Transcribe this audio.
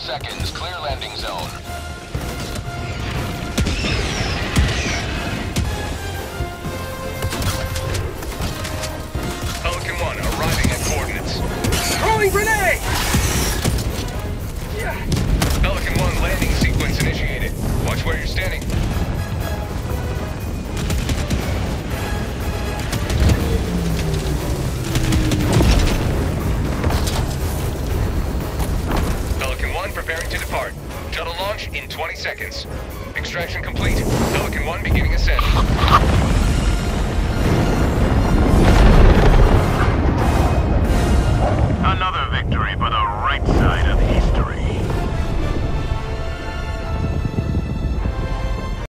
seconds. Clear landing zone. Pelican 1 arriving at coordinates. Throwing grenade! Pelican 1 landing sequence initiated. Watch where you're standing. Pelican 1 preparing to depart. Shuttle launch in 20 seconds. Extraction complete. Pelican 1 beginning ascent. Another victory for the right side of